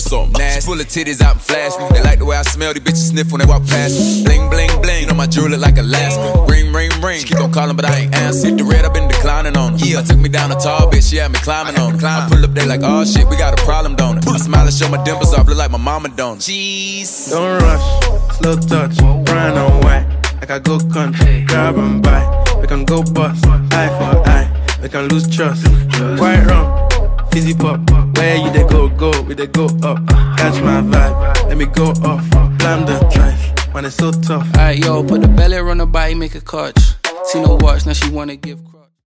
something nasty. Full of titties out and flash me. They like the way I smell, these bitches sniff when they walk past me. Bling, bling, bling, you know my jewelry look like Alaska. Ring, ring, ring, she keep on calling but I ain't answer. The red, I been declining on her. Yeah, took me down a tall bitch, she had me climbing on her. I pull up there like, oh shit, we got a problem, don't it? I smile and show my dimples off, look like my mama don't. Jeez. Don't rush, slow touch, brown and white. Like I go country, grab and buy. We can go bust, eye for eye. We can lose trust. White rum, fizzy pop. Where you they go, we they go up. Catch my vibe, let me go off. Blam the drive, man it's so tough. Alright yo, put the belly on the body, make a catch. See no watch, now she wanna give.